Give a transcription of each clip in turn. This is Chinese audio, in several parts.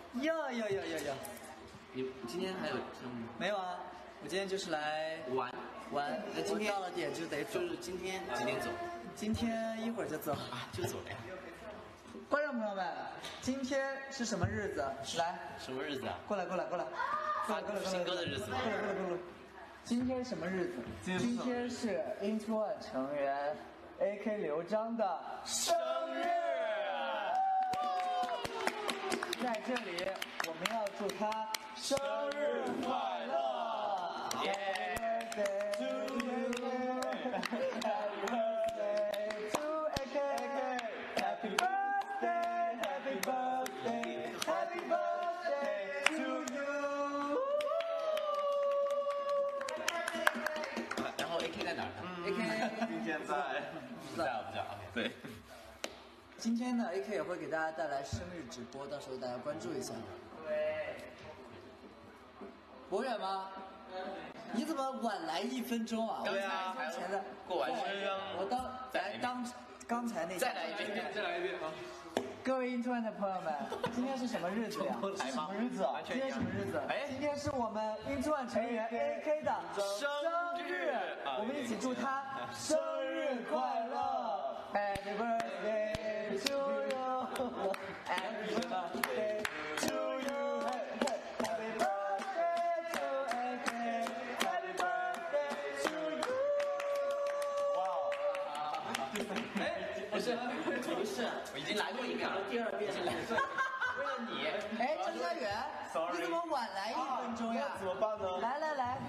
有。 你今天还有项目吗？ 没有啊，我今天就是来玩。 那今天到了点就得走。 就是今天几点走？ 今天一会儿就走啊，就走了呀。 观众朋友们，今天是什么日子？来， 什么日子啊？ 过来。 发新歌的日子吗？ 过来。今天什么日子？今天是 Into1 成员 AK 刘璋的生日。在这里，我们要祝他生日快乐 ！Happy birthday to you, Happy birthday to AK, Happy birthday to you。 然后 AK 在哪儿呢 ？AK 今天在， 不在。对。 今天呢 ，AK 也会给大家带来生日直播，到时候大家关注一下。对。博远吗？你怎么晚来1分钟啊？ 对啊， 前的过完生日， 刚才那再来一遍啊！ 各位 Into1 的朋友们，今天是什么日子呀？ 什么日子啊？今天什么日子？今天是我们 Into1 成员 AK 的生日，我们一起祝他生日快乐 ！Happy birthday to you, Happy birthday to you, Happy birthday to AK, Happy birthday to you。 哇！不是，我已经来过一遍了，第二遍了。为了你， 张家远，你怎么晚来1分钟呀？ 怎么办呢？ 来，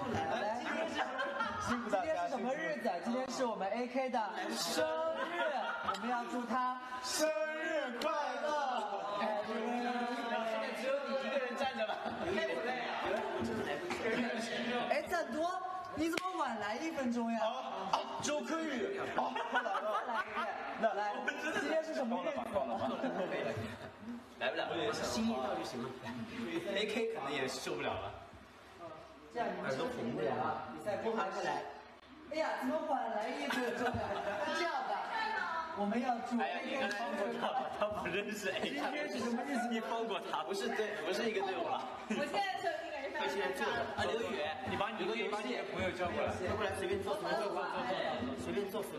辛苦大家。 今天是什么日子？今天是我们 AK 的生日，我们要祝他生日快乐。 现在只有你一个人站着了，累不累啊？我真的来不及。 哎，赞多，你怎么晚来1分钟呀？ 周柯宇， 来，今天是什么日子？ 来不了，心意到就行了。AK 可能也受不了了。 这样你们都红的啊！比赛公开起来。哎呀，怎么晚来1分钟呀？这样吧，我们要祝 AK 帮过他不认识 AK。 今天是什么日子？ 你帮过他，不是一个队伍了。 我现在就应该是。 他现在坐着。啊，刘宇，你把你的朋友叫过来，过来随便坐，随便坐。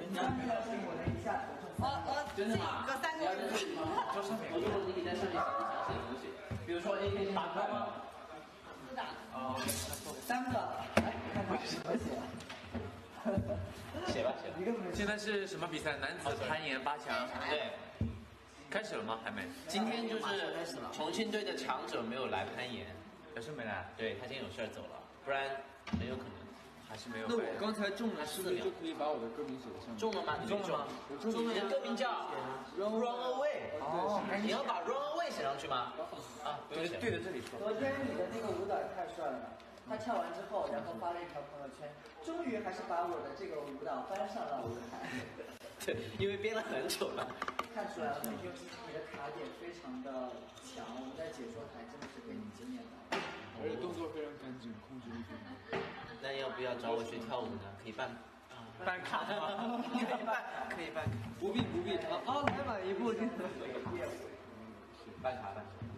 真的吗？ 隔3个月。 就上面，我就给你在上面写东西，比如说 AK 打开吗？ 不打。 哦 3个，来看看怎么写。 写吧。 现在是什么比赛？男子攀岩8强。 对， 开始了吗？还没。 今天就是重庆队的强者没有来攀岩， 有事没来？ 对他今天有事儿走了，不然很有可能还是没有。 那我刚才中了，是不是就可以把我的歌名写上？ 中了吗？你中了吗？ 我中了。 你的歌名叫 Run Away。 哦， 你要把 Run Away 写上去吗？啊，不用写。 对着这里说。 昨天你的那个舞蹈太帅了，他跳完之后，然后发了一条朋友圈，终于还是把我的这个舞蹈搬上了舞台。 对，因为编了很久了。 看出来了，你的卡点非常的强，我们在解说台真的是被你惊艳到。 而且动作非常干净，控制力非常好。 那要不要找我学跳舞呢？可以办卡吗？ 可以办卡。 不必。 来吧，一步进。 办卡。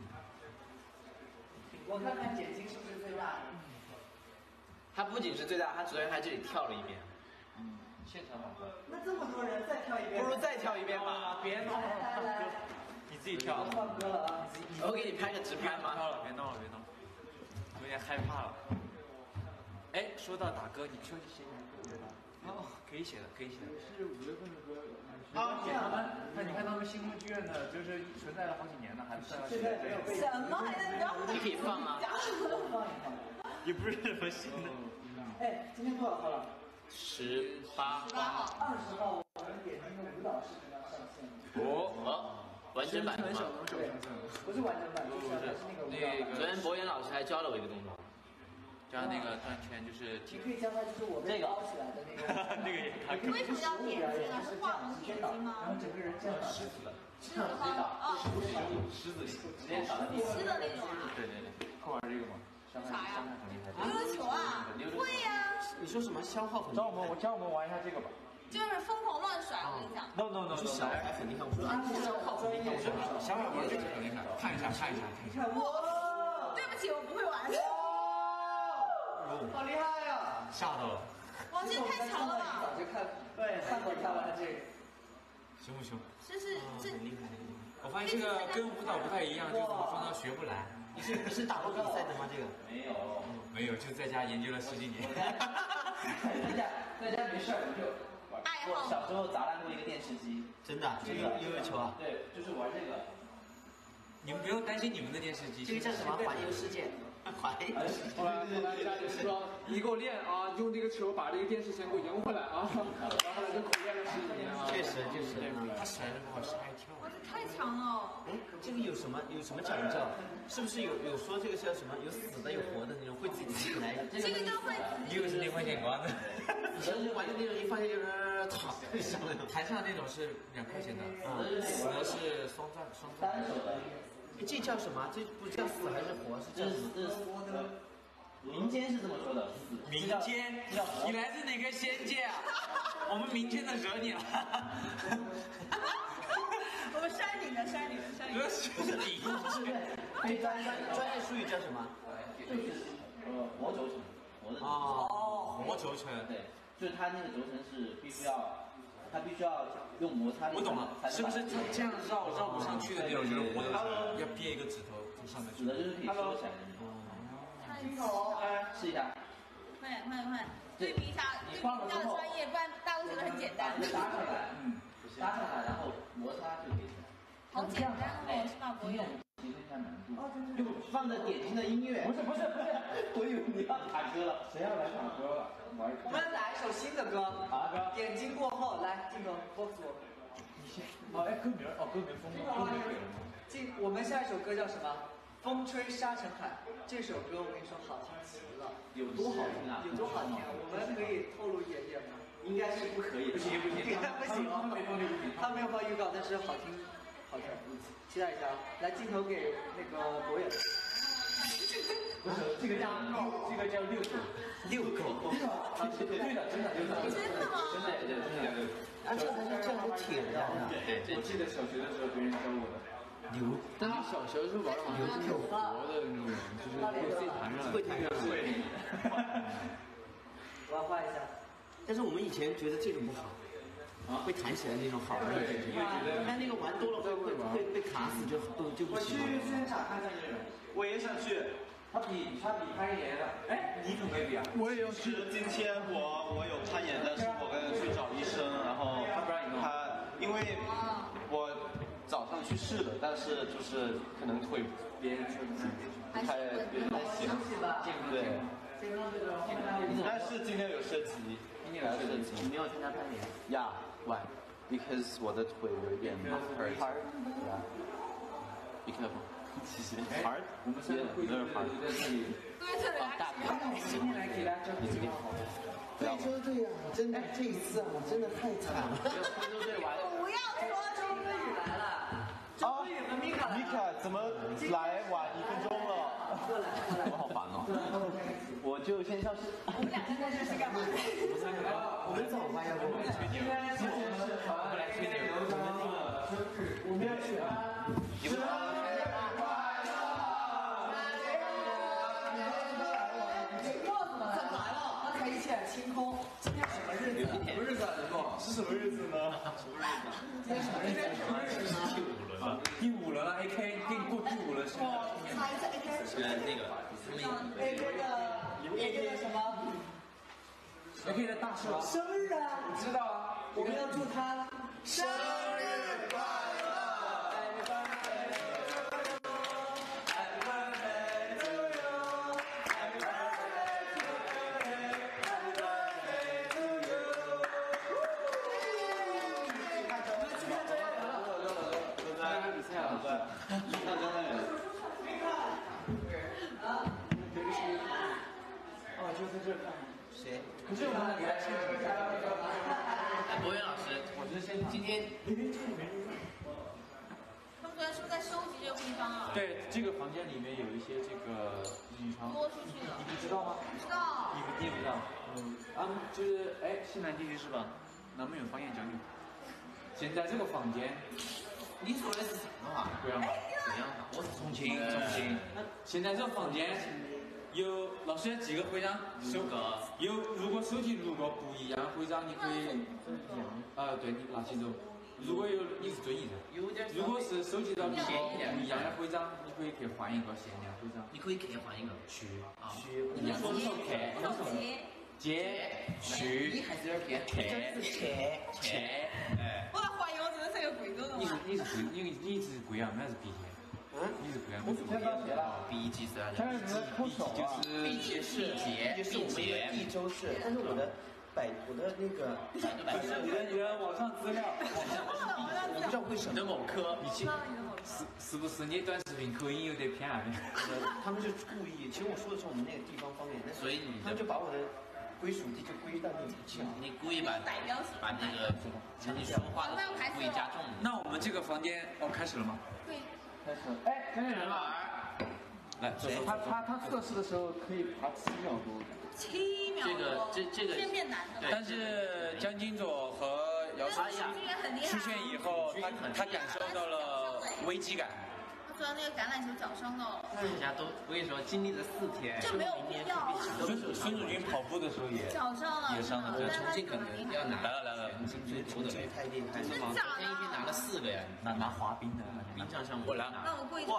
我看看眼睛是不是最大的。 他不仅是最大，他昨天还这里跳了一遍。现场版。 那这么多人再跳一遍， 不如再跳一遍吧。 别闹了， 来， 你自己跳。 换歌了啊！ 我给你拍个直拍吗？ 别闹了，有点害怕了。哎，说到打歌，你说写点歌吧。哦，可以写的。 是5月份的歌。 啊，你看他们新宫剧院的，就是存在了好几年了，还不算要写。 什么还能聊？ 你可以放啊。 放一放。 也不是什么新的。 哎，今天多少号了 ？18 号。 20号，我们点那个舞蹈视频要上线了。 哦，完整版的吗？ 对，不是完整版，就是那个舞蹈。 昨天博远老师还教了我一个动作。 加那个转圈就是你可以教他，就是我被包起来的那个。 那个也可以。 为什么要点睛啊？是画龙点睛吗？ 然后整个人这样狮子的， 狮子吗？ 狮子直接打到地。 吃的那种啊？ 对，会玩这个吗？ 啥呀？溜溜球啊？会呀。 你说什么消耗很？ 教我们玩一下这个吧。 就是疯狂乱甩，我跟你讲。 No， 我说小孩很厉害，我说啊，消耗很厉害，我说小孩玩这个很厉害，看一下。 看我。 起我不会玩。 好厉害呀！ 吓到了， 哇，这太强了吧！ 早就看过他玩这个。 凶不凶？ 这是这很厉害。我发现这个跟舞蹈不太一样，就怎么说呢，学不来。 你是打过比赛的吗？这个没有，就在家研究了10几年。 在家没事儿就玩。 爱好。 我小时候砸烂过一个电视机。 真的，这个悠悠球啊？ 对，就是玩这个。 你们不用担心你们的电视机。 这个叫什么？环游世界。环游世界。 后来家里说，你给我练啊，用这个球把这个电视先给我赢回来啊，然后后来就苦练了10几年啊。 确实就是。 他甩的不好，是爱跳。 哇，这太强了！ 哎，这个有什么讲究？是不是有说这个叫什么？有死的有活的那种，会自己来。 这个都会。 你以为是0块钱瓜子？ 人玩的那种一放下就是躺上那种。 台上那种是2块钱的，死的是双钻。 这叫什么？这不叫死还是活？是叫什么？ 民间是这么说的。 民间？你来自哪个仙界啊？我们民间的惹你了。 我们山顶的。 是你。 这专业术语叫什么？ 就是活轴承。 活轴承。 对，就是它那个轴承是必须要用摩擦力。 我懂了，是不是它这样绕不上去的那种就是活轴承？要憋一个指头在上面。 指的就是可以收起来的那种。试一下。 快！对比一下的专业，不然大家都觉得很简单。 搭上来，然后摩擦就可以。 好简单哦，是吧，博远？ 提升一下难度。就放着点睛的音乐。不是，我以为你要打歌了。谁要来打歌了？ 我们来一首新的歌。 好歌。 点睛过后，来镜头 focus 我。 你先。歌名封了。 我们下一首歌叫什么？风吹沙尘海。这首歌我跟你说好听极了。 有多好听啊？ 有多好听啊？我们可以透露一点点吗？ 应该是不可以。不行， 不行他没有放预告，但是好听。期待一下，来镜头给那个博远。 不是，这个叫遛狗。对的，真的。 真的吗？ 真的。 啊，这才是正儿铁的呀。 对，我记得小学的时候别人教我的。 牛。 但是小学的时候玩的好像是有活的那种，就是会弹上来。 会弹上来。 我要画一下。 但是我们以前觉得这种不好。会弹起来那种好的，但那个玩多了会被卡死，就不行。 我去健身场看看这个，我也想去。他比攀岩的，哎，你准备比啊？ 我也要去。 今天我有攀岩，但是我跟去找医生，然后他因为我早上去试的，但是就是可能腿别人说不太行，对。但是今天有射击，今天来射击。 你没有参加攀岩 ？Yeah, why? Because 我的腿有一点 hurt. Yeah. Be careful. 谢谢。Hard? 我们3个会在这里。 今天来给大家你这边。 非洲队啊，真的这一次啊，真的太惨了。 非洲队完。 不要说周歌宇来了。周歌宇和米卡来了。 米卡怎么来晚1分钟了？我好烦哦。我就先消失。 我们俩现在这是干嘛？ 我们走吧，要不我们吹牛。 今天是传来吹牛的生日，我们要去啊！生日快乐！ 柚子们怎么来了？刚才一切清空。今天什么日子？ 什么日子啊？林总，是什么日子呢？ 今天什么日子？ 第5轮了 ，AK 过第5轮是。 猜一下 AK。 是那个。 AK 的什么 ？AK 的大寿生日啊！ 我知道啊， 我们要祝他生日快乐！ 就在这看。 谁？ 可是我们给他现场。 博远老师，我觉得今天。 他们昨天是不是在收集这个地方啊？ 对，这个房间里面有一些这个隐藏。 多出去的。 你不知道吗？ 不知道。 你也不知道。就是西南地区是吧？南门有方言讲你。现在这个房间。 你说的是什么话？ 不要。 怎样？我是重庆。 现在这房间有老师要几个徽章？如果手机如果不一样徽章，你可以对，你拿起走。如果有你是追忆的，如果是收集到不一样的徽章，你可以去换一个限量徽章。 你可以去换一个去一样的接去，你还是有点偏去。 我来怀疑我真的是个贵州人。 你是不一样，那是鼻涕。你是不一样。 我昨天刚学了。 鼻涕是现在是抠手啊。 鼻涕是我们的益州市，但是我的那个你的网上资料， 我不知道为什么。你的某科， 是不是你短视频口音有点偏暗？ 他们是故意，其实我说的是我们那个地方方言，所以他们就把我的归属地就归到那里去了。你故意把那个你说话的故意加重。 那我们这个房间开始了吗？ 对。 开始。哎，看见人了。 来， 他测试的时候可以爬7秒多。 7秒多。这个变难的。 但是江金佐和姚晨出现以后，他感受到了危机感。 他说那个橄榄球脚伤到了。 大家都我跟你说，经历了4天。 这没有必要。 孙祖军跑步的时候也脚伤了， 也伤了。 重庆可能要拿来了， 重庆太厉害了，昨天一天拿了4个呀， 拿滑冰的冰上项目。 我来。 那我过去。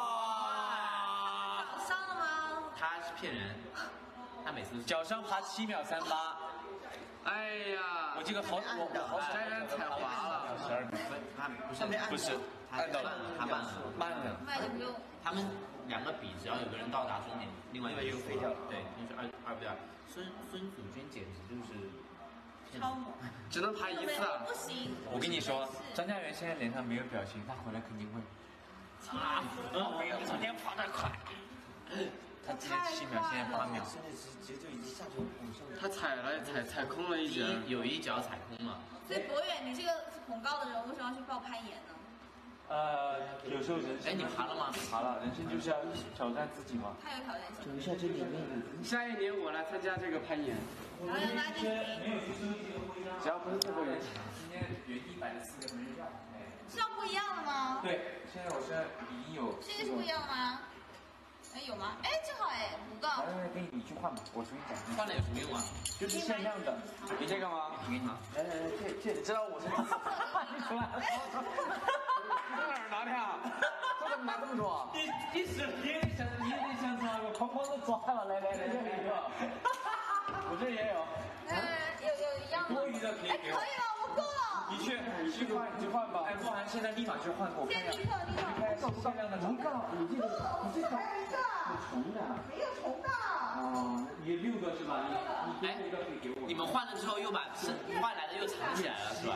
哇！ 脚伤了吗？ 他是骗人，他每次脚伤爬7秒38。 哎呀， 我这个好摘人才滑了。 他不是， 按到了， 他慢了。 慢就不用。 他们2个比，只要有个人到达终点，另外一个就飞掉了。对，就是2对2。孙祖军简直就是超猛， 只能爬1次啊！ 不行。 我跟你说，张家元现在脸上没有表情，他回来肯定会。没有，昨天跑得快。他之前7秒，现在8秒。 现在节奏已经下去往上。 他踩空了一脚， 有一脚踩空了。 所以博远，你这个恐高的人，为什么要去报攀岩呢？ 有时候人生。 你爬了吗？ 爬了，人生就是要挑战自己嘛。 太有挑战性。 等一下，这里面下一年我来参加这个攀岩。 然后要拉进没有去收集徽章， 只要不是这个人。 今天原地摆了4个门票。 是要不一样的吗？ 对，现在我现在已经有。 这个是不一样的吗？哎，有吗？哎，正好哎，5个。 来，给你去换吧，我重新讲。 换了有什么用啊？ 就是限量的。 你这个吗？ 给你。来，这你知道我是哪？出来。 这哪儿拿的呀？这怎么拿这么多？ 你得想抓个哐哐的抓了，来，这里一个。我这也有。 有一样的。 多余的可以给我。 可以了，我够了。 你去换吧。哎，不然现在立马去换，给我看一下。 立刻。 限量的。 你这还有一个。 有虫的。 没有虫的。 哦，你6个是吧？你一个可以给我。 你们换了之后又把换来的又藏起来了是吧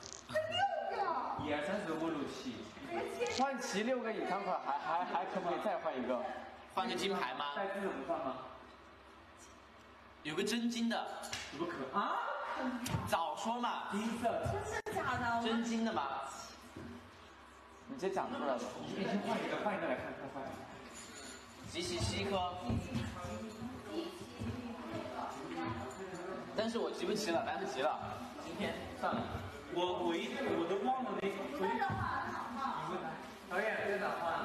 6个。 1、2、3、4、5、6、7。 换齐6个隐藏款，还可不可以再换一个？ 换个金牌吗？ 带字不换吗？ 有个真金的。 怎么可啊？ 早说嘛。 金色。 真的假的？ 真金的吗？ 你直接讲出来了。 你先换一个来看，快。 集齐7颗。但是我集不齐了，来不及了。今天算了。我都忘了那个。 导演在哪换？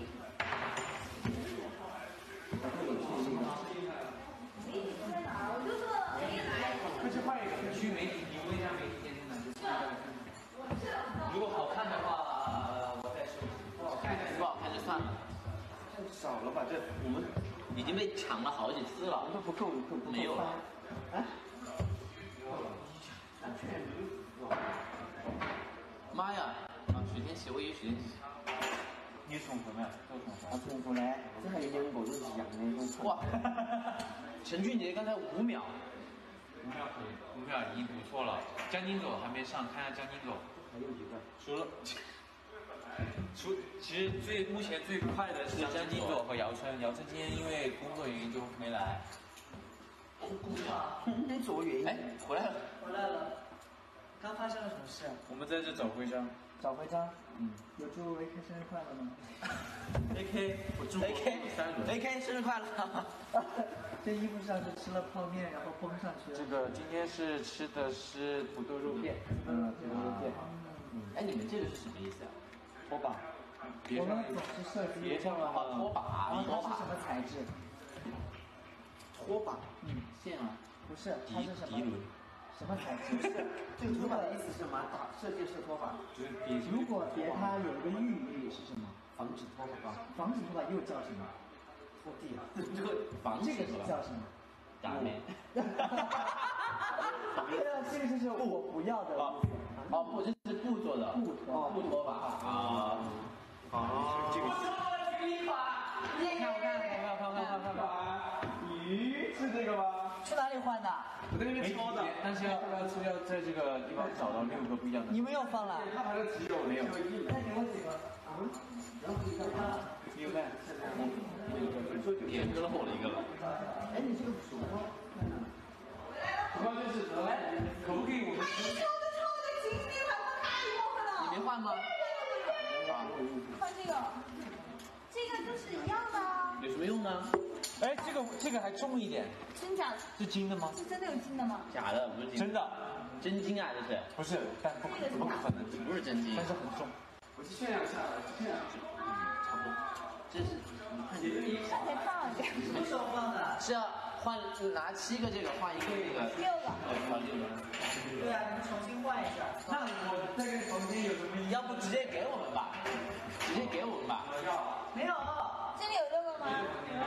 快去换一个。去媒体，你问一下媒体监听的。如果好看的话，我再收。 不好看就算了。 太少了吧？这我们已经被抢了好几次了。 不够， 没有了。 哎。 妈呀！许天琪，我以为许天琪。 你重复没有？ 重复呢？这还有2个都是一样的。 哇！陈俊杰刚才5秒。 5秒可以，5秒已经不错了。江金佐还没上，看一下江金佐。 还有一个。 其实目前最快的是江金佐和姚琛。姚琛今天因为工作原因就没来。 工作原因。 哎，回来了。 刚发生了什么事？ 我们在这找徽章。 找徽章。有祝 AK 生日快乐吗 ？AK 生日快乐。 这衣服上是吃了泡面，然后崩上去了。 这个今天是吃的是土豆肉片。 土豆肉片。 哎，你们这个是什么意思啊？ 拖把。 我们总是设计别这样画拖把， 它是什么材质？ 拖把，线啊， 不是，它是什么？什么材质？ 这个拖把的意思是什么？设计是拖把。 如果别它有一个寓意是什么？ 防止拖把。 防止拖把又叫什么？ 拖地啊。 这个防这个是叫什么？ 打咩？ 对啊，这个就是我不要的。 哦，不，这是布做的。布拖把啊。这个。 看。咦，是这个吗？ 去哪里换的？ 我在那边抄的， 但是要在这个地方找到6个不一样的。 你们有放了？ 他还是只有没有。 再给我几个。然后一个他。 明白。 也搁了我了一个了。 哎，你这个手套。 主要就是可不可以我们？ 你没换吗？ 换这个，这个就是一样的啊。 有什么用呢？ 哎，这个还重一点。 真假的？ 是金的吗？ 是真的有金的吗？ 假的，不是金。 真的。 真金啊，这是。 不是，但怎么可能？ 不是真金。 但是很重。 我去炫耀一下，炫耀。 差不多。这是。 看起来胖一点。 什么时候放的？ 是要换拿7个这个换1个这个。 6个。 换6个。 对啊，你们重新换一下。 那我再跟重新有什么？ 要不直接给我们吧？直接给我们吧。 没有。 这里有6个吗？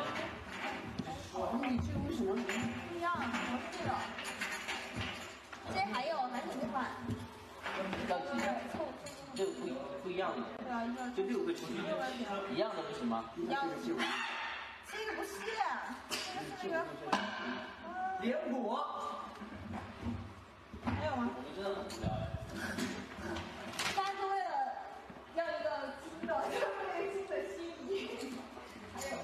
你这个为什么不一样？怎么是这个？这还有，还可以换。 要几个？这个不一样的。 对啊， 就6个一样的不行吗？ 一样的。这个不是，这个是那个。 连补。 还有吗？ 我们真的很无聊哎。 大家是为了要一个金的，就是为了金的心意。还有。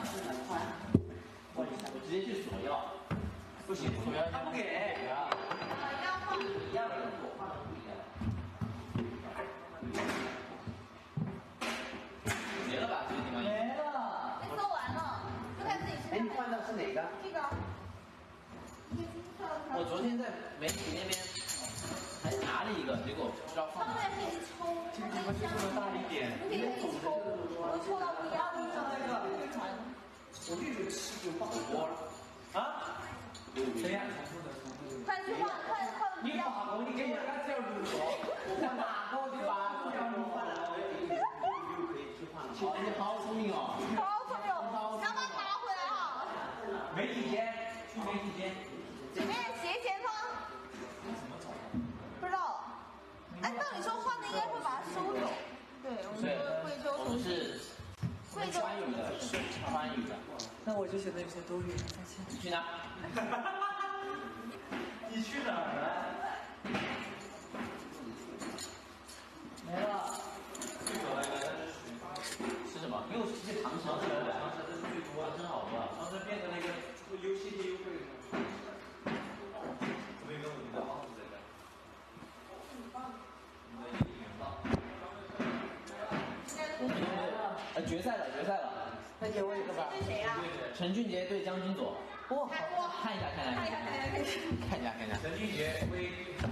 我直接去索要。不行，索要他不给。 要换。 一样的，我换的不一样。没了吧？这个地方。 没了。 被搜完了，就看自己身上。 哎，你换的是哪个？ 这个。一个金色的。 我昨天在媒体那边还拿了一个，结果不知道放哪。 上面可以抽，这个箱子大一点，可以抽，我抽到不一样的。 我这个吃就放多了。 啊？谁呀？ 快去换，快不一样。 你给人家叫入手， 我哪个就把这样换了，又可以去换了。 人家好聪明哦。 好聪明，想把它拿回来哈。 媒体间，去媒体间。 里面斜前方。不知道。按道理说换的应该会把它收走。对，我们是贵州重庆。贵州川渝的，是川渝的。 那我就选那些都有，再见。 你去哪？ 你去哪儿了？ 没了。 是什么？又是糖橙的，糖橙这是最多的，真好喝。 糖橙变成了一个游戏机优惠。没有你的房子在这。 决赛了，决赛了。 再给我一个吧。 对谁呀？ 陈俊杰对江金左。 哇， 看一下。陈俊杰威。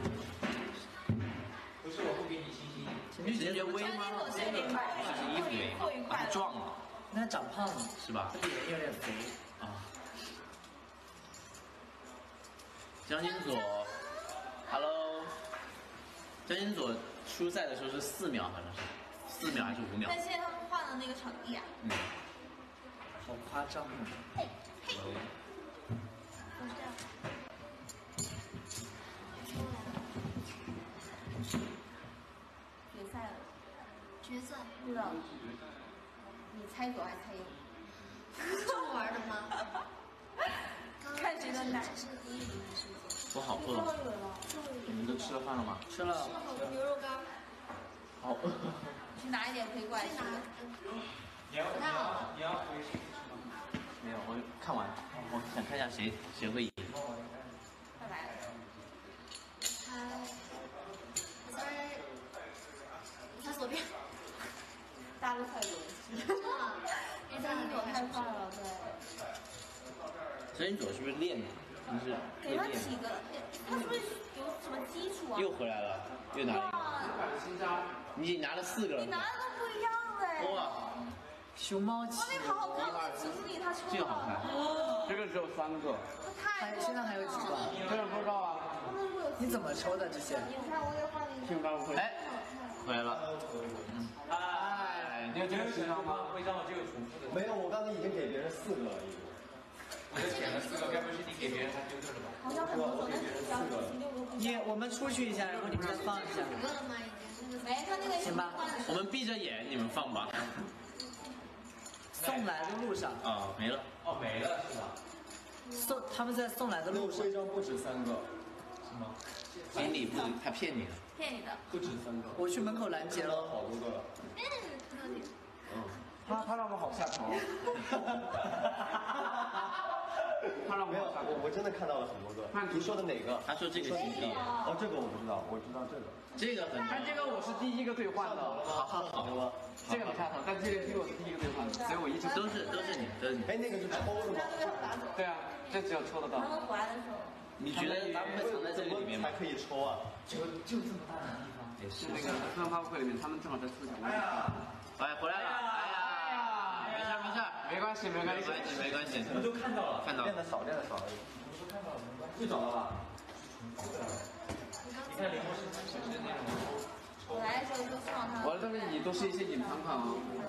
不是我不给你信心。 陈俊杰威吗？是衣服的原因，把他撞了。 那长胖了是吧？ 他脸有点肥啊。江金左 ，Hello。江金左初赛的时候是4秒，好像是4秒还是5秒？ 但现在他们换了那个场地啊。 好夸张啊！ 嘿。决赛了。决赛？不知道。你猜左还是猜右？ 这么玩的吗？ 看谁的奶。 不好喝。你们都吃了饭了吗？ 吃了。 牛肉干。 好饿。 去拿一点可以过来吃。 你要回去吃吗？ 没有，我看完，我想看一下谁会赢。 拜拜。 我猜左边。 大家都猜左边。因为江金左太快了，对。 江金左是不是练的？是给他起个，他是不是有什么基础啊？ 又回来了，又拿了一个。你拿了4个了。 你拿的都不一样哎。 哇， 熊猫旗。 那个好好看，我的锦鲤它抽这个好看。 这个只有3个。 现在还有几个？ 这个不知道啊。 你怎么抽的这些？ 你看我也放进去。 听刚会。 哎，回来了。 哎，你有这个徽章吗？ 徽章我就有重复的。 没有，我刚才已经给别人4个了，已经。 我就捡了4个，该不是你给别人他丢掉了吧？ 好像很多种，但是只要6个。 我们出去一下，然后你们再放一下。 5个了吗？已经。 没，他那个行吧。 我们闭着眼，你们放吧。 送来的路上。 啊，没了。 哦，没了是吧？ 他们在送来的路上。 徽章不止3个， 是吗？ 锦鲤不，他骗你了。 骗你的。 不止3个。 我去门口拦截了好多个了。 他让我好下头。他让我没有，我真的看到了很多个。你说的哪个？ 他说这个锦鲤。 哦，这个我不知道，我知道这个。 这个很。 但这个我是第一个兑换的。 好。 这个没下头，但这个我是第一个兑换的，所以我一直都是你。 哎，那个是抽的吗？ 对啊，这只有抽得到。 他们回来的时候。 你觉得他们会藏在这个里面吗？ 才可以抽啊？ 就这么大的地方。 也是。 那个科幻发布会里面，他们正好在出奖。 哎呀，哎，回来了。哎呀，没事， 没关系。 我们都看到了。 练得少而已。 都看到了， 又找到了。 你看林默是那种我来的时候就放他。 我的这里都是一些隐藏款啊。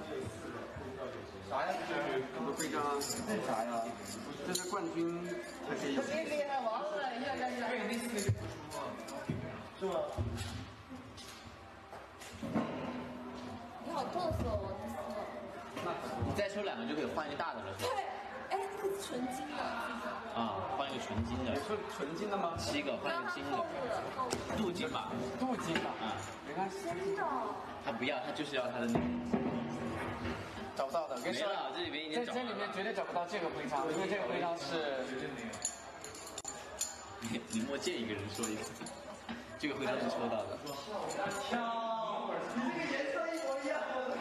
啥呀？ 很多徽章啊。 这是啥呀？ 这是冠军才可以。 厉害王了，一下。 对，那4个就不出啊。 是吗？ 你好嘚瑟哦，这4个。 你再抽2个就可以换一个大的了，是吧？ 对，哎，那个是纯金的。 啊，换一个纯金的。 你说纯金的吗 ？7个换一个金的。镀金吧。 镀金的。 啊。 没关系。 真的。 他不要，他就是要他的那个。 找不到的，跟你说， 这里面已经找这里面绝对找不到这个徽章，因为这个徽章是。 林默见一个人说一个，这个徽章是抽到的。 跳，你这个颜色一模一样。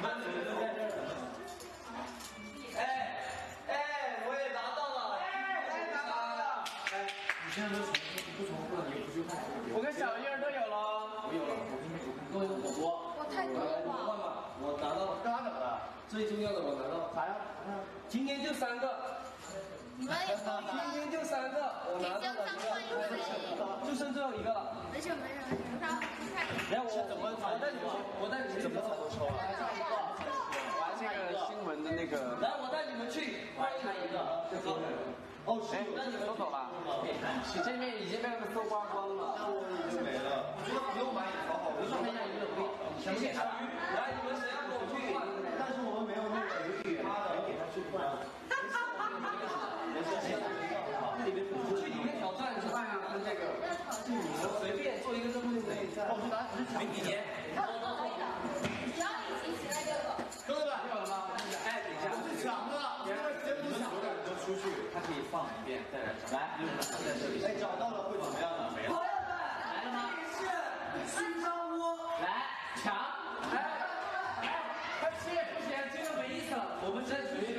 我也拿到了。拿到了。 你现在都不重复了，你又不去换。 我跟小燕都有了。 我有了，我跟我。 哇，太多了。 我拿到了。干啥怎么了？最重要的我拿到了。 啥呀？今天就3个。 你们也送今天就3个，我拿到了。就剩最后1个了。 没事，他看你。 没有，我带你们怎么抽啊？玩这个新闻的那个。 来，我带你们去换一个。 哦，是。 那你们都走了？你这面已经被他们搜刮光了。 那我已经没了。我觉得不用买，好好。我说还想一个可以，全部给他。来，你们谁要跟我去？但是我们没有那个有给他的，给他去换。 去里面挑战是吧呀？跟这个，我随便做一个任务就可以。 我去拿， 没几年。 可以的，只要你集齐了这个。 哥哥们， 有了吗？哎，等一下， 我是抢的，因为节目抢的都出去， 他可以放一遍再来找。来，在这里。 哎，找到了会怎么样呢？没有。 朋友们，来了吗？这里是勋章窝， 来抢！哎，快吃！不行，这个没意思了。我们这局